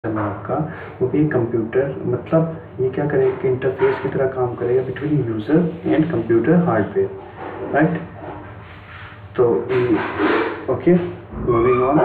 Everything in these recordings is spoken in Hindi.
में आपका, वो भी कंप्यूटर, मतलब ये क्या करेगा, इंटरफेस की तरह काम करेगा between user and computer hardware, right. तो okay, moving on.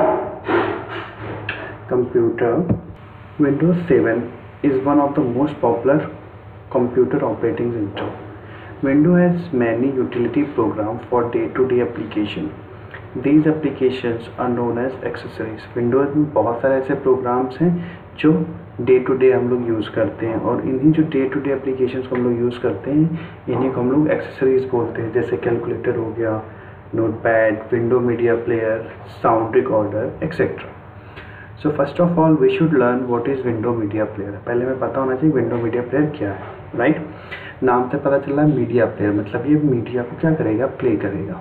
Computer Windows 7 is one of the most popular computer operating system. Windows has many utility programs for day-to-day application. These applications are known as accessories. Windows में बहुत सारे ऐसे programs हैं जो डे टू डे हम लोग यूज़ करते हैं, और इन्हीं जो डे टू डे एप्लीकेशंस को हम लोग यूज़ करते हैं, इन्हीं को हम लोग एक्सेसरीज बोलते हैं। जैसे कैलकुलेटर हो गया, notepad, window media player, sound recorder etcetera. So first of all we should learn what is window media player. पहले हमें पता होना चाहिए विंडो मीडिया प्लेयर क्या है, राइट। नाम से पता चल रहा है मीडिया प्लेयर, मतलब ये मीडिया को क्या करेगा, प्ले करेगा।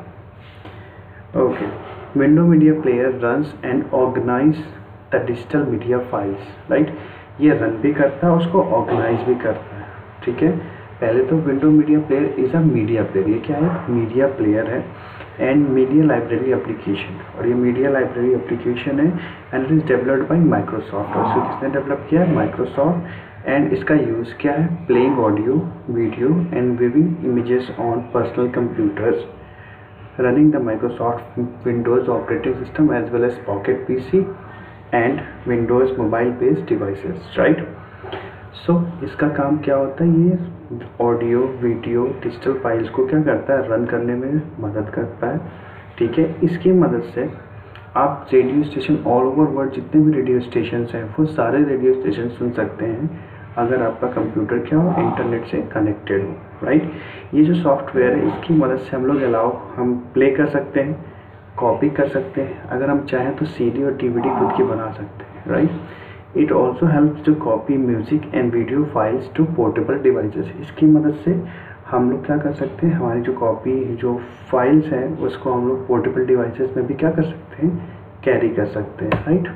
Okay, window media player runs and organize the digital media files, right. ये रन भी करता है, उसको ऑर्गेनाइज भी करता है, ठीक है। पहले तो window media player is a media player, ये क्या है, मीडिया प्लेयर है एंड मीडिया लाइब्रेरी एप्लीकेशन, और ये मीडिया लाइब्रेरी एप्लीकेशन है and it is developed by Microsoft. और इसको किसने डेवलप किया है, माइक्रोसॉफ्ट। एंड इसका यूज़ क्या है, playing audio, video and viewing images on personal computers, running the Microsoft Windows operating system as well as Pocket PC and Windows mobile based devices, right? So इसका काम क्या होता है, ये ऑडियो, वीडियो, डिजिटल फाइल्स को क्या करता है, रन करने में मदद करता है, ठीक है। इसकी मदद से आप radio station all over world, जितने भी रेडियो स्टेशन हैं वो सारे रेडियो स्टेशन सुन सकते हैं अगर आपका कंप्यूटर क्या हो, इंटरनेट से कनेक्टेड हो, राइट। ये जो सॉफ्टवेयर है इसकी मदद से हम लोग हम प्ले कर सकते हैं, कॉपी कर सकते हैं, अगर हम चाहें तो सीडी और डीवीडी खुद की बना सकते हैं, right. It also helps to copy music and video files to portable devices. इसकी मदद से हम लोग क्या कर सकते हैं, हमारी जो फाइल्स हैं उसको हम लोग पोर्टेबल डिवाइसेस में भी क्या कर सकते हैं, कैरी कर सकते हैं, right.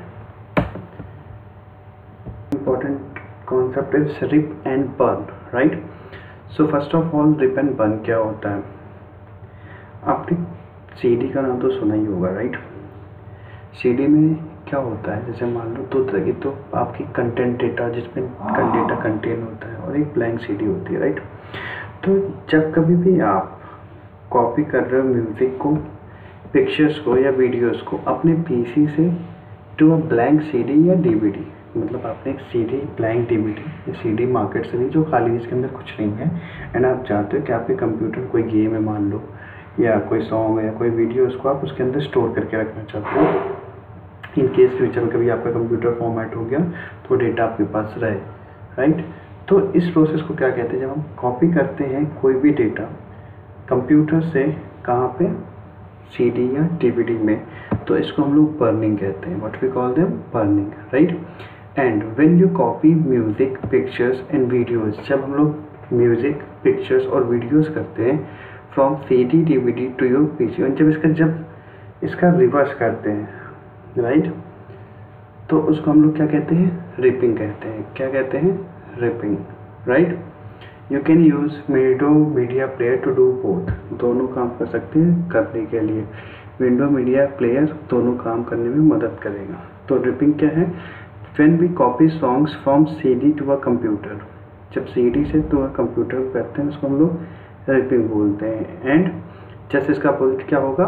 Important concept is rip and burn, right. So first of all rip and burn क्या होता है, आपने सीडी का नाम तो सुना ही होगा, राइट। सीडी में क्या होता है, जैसे मान लो दो तरह की, तो आपकी कंटेंट डेटा जिसमें डेटा कंटेन होता है, और एक ब्लैंक सीडी होती है, राइट। तो जब कभी भी आप कॉपी कर रहे हो म्यूज़िक को, पिक्चर्स को या वीडियोस को अपने पीसी से टू अ ब्लैंक सीडी या डीवीडी, मतलब आपने एक सीडी, ब्लैंक डीवीडी या सीडी मार्केट से ली जो खाली, इसके अंदर कुछ नहीं है, एंड आप चाहते हो कि आपके कंप्यूटर कोई गेम है मान लो, या कोई सॉन्ग है या कोई वीडियो, उसको आप उसके अंदर स्टोर करके रखना चाहते हो इन केस फ्यूचर में कभी आपका कंप्यूटर फॉर्मेट हो गया तो डेटा आपके पास रहे, राइट। तो इस प्रोसेस को क्या कहते हैं, जब हम कॉपी करते हैं कोई भी डेटा कंप्यूटर से कहाँ पे, सीडी या डीवीडी में, तो इसको हम लोग बर्निंग कहते हैं, what we call them burning, right. And when you copy music, pictures and videos, जब हम लोग म्यूजिक, पिक्चर्स और वीडियोस करते हैं from CD DVD to your PC, और जब इसका रिवर्स करते हैं, राइट, तो उसको हम लोग क्या कहते हैं, रिपिंग कहते हैं। क्या कहते हैं, ripping, right. You can use window media player to do both, दोनों काम कर सकते हैं करने के लिए। विंडो मीडिया प्लेयर दोनों काम करने में मदद करेगा। तो रिपिंग क्या है, when we copy songs from CD to a computer, जब सीडी से टू अ कंप्यूटर करते हैं उसको हम लोग रिपिंग बोलते हैं। एंड जैसे इसका अपोजिट क्या होगा,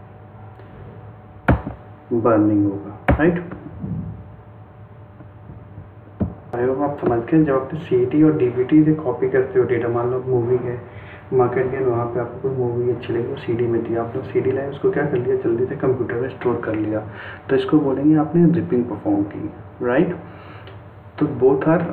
बर्निंग होगा, राइट। आई होप आप समझ गए। जब आप सीडी और डीवीडी से कॉपी करते हो डेटा, मान लो मूवी है, मार्केट गए, वहाँ पे आपको कोई मूवी अच्छी लगी, वो सीडी में थी, आपने सीडी लाए, उसको क्या कर लिया, जल्दी से कंप्यूटर में स्टोर कर लिया, तो इसको बोलेंगे आपने रिपिंग परफॉर्म की, राइट। तो both are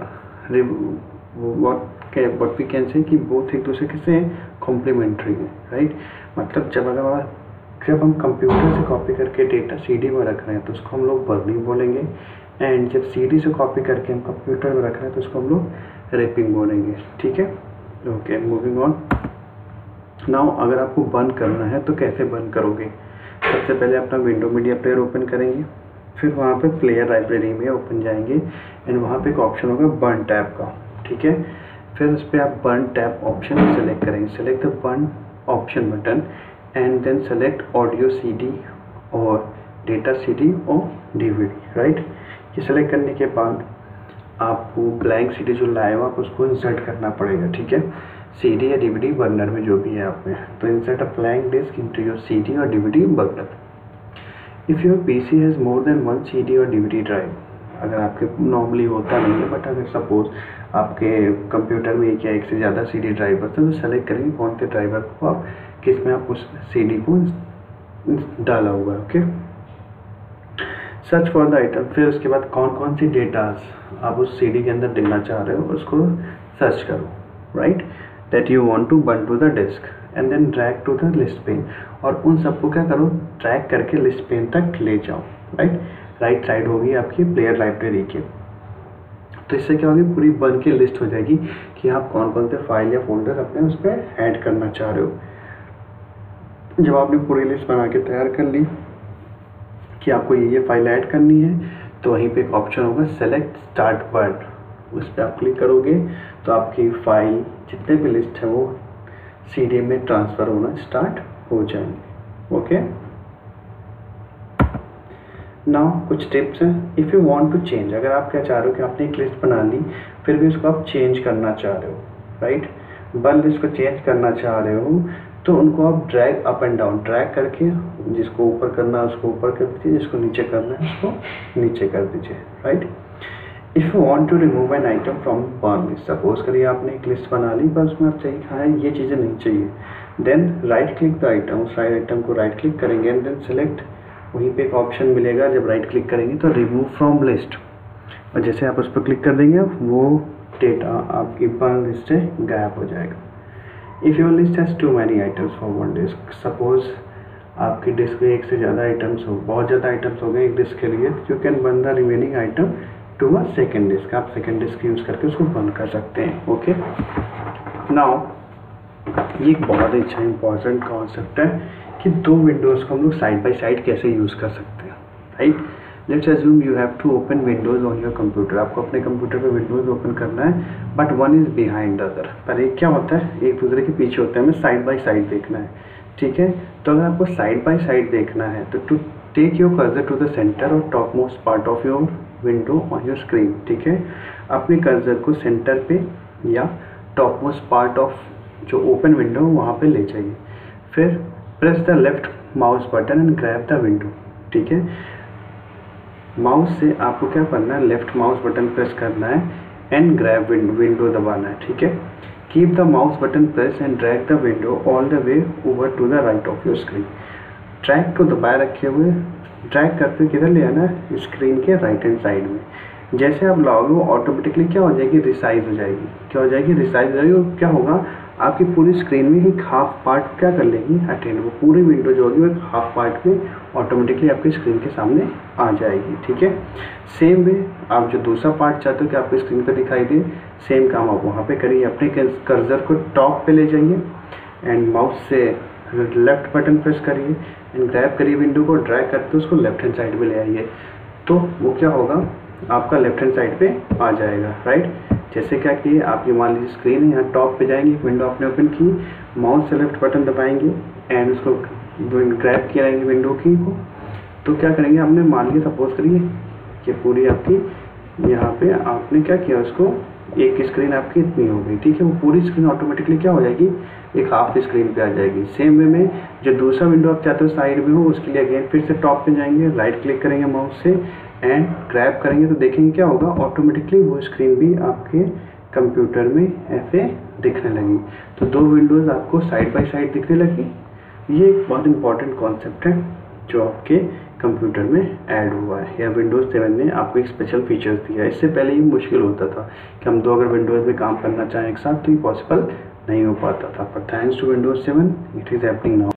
what we can say कि बोथ एक दूसरे के से कॉम्प्लीमेंट्री है, राइट। मतलब जब हम कंप्यूटर से कॉपी करके डेटा सीडी में रख रहे हैं तो उसको हम लोग बर्निंग बोलेंगे, एंड जब सीडी से कॉपी करके हम कंप्यूटर में रख रहे हैं तो उसको हम लोग रैपिंग बोलेंगे, ठीक है। Okay, moving on. नाउ अगर आपको बर्न करना है तो कैसे बर्न करोगे, सबसे पहले अपना विंडो मीडिया प्लेयर ओपन करेंगे, फिर वहाँ पे प्लेयर लाइब्रेरी में ओपन जाएंगे, एंड वहाँ पे एक ऑप्शन होगा बर्न टैब का, ठीक है। फिर उस पर आप बर्न टैब ऑप्शन सेलेक्ट करेंगे, select the burn option button and then select audio CD और डेटा सीडी और डीवीडी, राइट। ये सेलेक्ट करने के बाद आपको ब्लैंक CD जो लाए हो आप उसको इंसर्ट करना पड़ेगा, ठीक है, CD या DVD बर्नर में जो भी है आप में। तो insert a blank disc into your CD और DVD burner. If your PC has more than 1 CD और DVD ड्राइव, अगर आपके नॉर्मली होता नहीं है, बट अगर सपोज आपके कंप्यूटर में एक या एक से ज़्यादा CD ड्राइवर थे, तो सेलेक्ट करेंगे कौन से ड्राइवर को आप किस में आप उस CD को डाला हुआ है। Okay, search for the item, फिर उसके बाद कौन कौन सी डेटाज आप उस CD के अंदर देना चाह रहे हो उसको सर्च करो, right, that you want to burn to the disc and then drag to the list pane, और उन सबको क्या करो, ड्रैग करके लिस्ट पेन तक ले जाओ, राइट। राइट साइड होगी आपकी प्लेयर लाइब्रेरी की। तो इससे क्या होगी, पूरी बन के लिस्ट हो जाएगी कि आप कौन कौन से फाइल या फोल्डर अपने उस पर ऐड करना चाह रहे हो। जब आपने पूरी लिस्ट बना के तैयार कर ली कि आपको ये फाइल ऐड करनी है, तो वहीं पे एक ऑप्शन होगा सेलेक्ट स्टार्ट बर्न, उस पर आप क्लिक करोगे तो आपकी फाइल जितने भी लिस्ट है वो CD में ट्रांसफ़र होना स्टार्ट हो जाएंगे। ओके, नाउ कुछ टिप्स हैं। If you want to change, अगर आप क्या चाह रहे हो कि आपने एक लिस्ट बना ली फिर भी उसको आप चेंज करना चाह रहे हो, राइट, बर्न लिस्ट को चेंज करना चाह रहे हो, तो उनको आप drag up and down, drag करके जिसको ऊपर करना है उसको ऊपर कर दीजिए, जिसको नीचे करना है उसको नीचे कर दीजिए, right. If you want to remove an item from burn list, suppose करिए आपने एक लिस्ट बना ली पर उसमें आप चाहिए हाँ ये चीज़ें नहीं चाहिए, then right click the item, उस आइटम को राइट क्लिक करेंगे एंड देन सेलेक्ट, वहीं पे एक ऑप्शन मिलेगा, जब राइट क्लिक करेंगे तो रिमूव फ्रॉम लिस्ट, और जैसे आप उस पर क्लिक कर देंगे वो डेटा आपकी बर्न लिस्ट से गायब हो जाएगा। If your list has too many items for one disc, suppose आपकी डिस्क में एक से ज़्यादा आइटम्स हो, बहुत ज़्यादा आइटम्स हो गए एक डिस्क के लिए, you can burn the remaining item to a second disc, आप सेकेंड डिस्क यूज़ करके उसको बर्न कर सकते हैं। ओके, नाउ ये एक बहुत अच्छा इंपॉर्टेंट कॉन्सेप्ट है कि दो विंडोज़ को हम लोग साइड बाय साइड कैसे यूज़ कर सकते हैं, right. Let's assume you have two open windows on your computer, आपको अपने कंप्यूटर पे विंडोज़ ओपन करना है but one is behind the other, पर एक क्या होता है एक दूसरे के पीछे होता है, हमें साइड बाय साइड देखना है, ठीक है। तो अगर आपको साइड बाय साइड देखना है तो to take your cursor to the centre और top most part of your window on your screen, ठीक है, अपने कर्सर को सेंटर पे या टॉप मोस्ट पार्ट ऑफ जो ओपन विंडो वहाँ पे ले जाइए, फिर press the left mouse button and grab the window, ठीक है। माउस से आपको क्या करना है, लेफ्ट माउस बटन प्रेस करना है एंड ग्रैब विंडो दबाना है, ठीक है। Keep the mouse button press and drag the window all the way over to the right of your screen, track को दबाए रखे हुए ड्रैग करते किधर ले आना है, स्क्रीन के राइट हैंड साइड में। जैसे आप लाओगे वो ऑटोमेटिकली क्या हो जाएगी, रिसाइज हो जाएगी, क्या हो जाएगी, रिसाइज हो जाएगी, और क्या होगा आपकी पूरी स्क्रीन में एक हाफ पार्ट क्या कर लेगी, अटेंड, वो पूरी विंडो जो होगी वो एक हाफ पार्ट में ऑटोमेटिकली आपकी स्क्रीन के सामने आ जाएगी, ठीक है। सेम वे आप जो दूसरा पार्ट चाहते हो कि आपकी स्क्रीन पे दिखाई दे, सेम काम आप वहाँ पे करिए, अपने कर्सर को टॉप पे ले जाइए एंड माउस से लेफ्ट बटन प्रेस करिए एंड ग्रैब करिए विंडो को, ड्रैग करते उसको लेफ्ट हैंड साइड में ले आइए, तो वो क्या होगा आपका लेफ्ट हैंड साइड पे आ जाएगा, राइट। जैसे क्या कि आप ये मान लीजिए स्क्रीन है, यहाँ टॉप पे जाएंगे, विंडो आपने ओपन की, माउस से लेफ्ट बटन दबाएंगे एंड उसको ग्रैब किया रहेंगे विंडो की को, तो क्या करेंगे आपने मान लिया सपोज करिए कि पूरी आपकी यहाँ पे आपने क्या किया, उसको एक स्क्रीन आपकी इतनी हो गई, ठीक है, वो पूरी स्क्रीन ऑटोमेटिकली क्या हो जाएगी, एक हाफ स्क्रीन पे आ जाएगी। सेम वे में जो दूसरा विंडो आप चाहते हो साइड में हो, उसके लिए अगेन फिर से टॉप पे जाएंगे, राइट क्लिक करेंगे माउस से एंड ग्रैब करेंगे, तो देखेंगे क्या होगा, ऑटोमेटिकली वो स्क्रीन भी आपके कंप्यूटर में ऐसे दिखने लगी। तो दो विंडोज़ आपको साइड बाय साइड दिखने लगी। ये एक बहुत इंपॉर्टेंट कॉन्सेप्ट है जो आपके कंप्यूटर में ऐड हुआ है, या विंडोज़ 7 ने आपको एक स्पेशल फीचर्स दिया है। इससे पहले ये मुश्किल होता था कि हम दो अगर विंडोज़ में काम करना चाहें एक साथ तो ये पॉसिबल नहीं हो पाता था, पर thanks to Windows 7 it is happening now.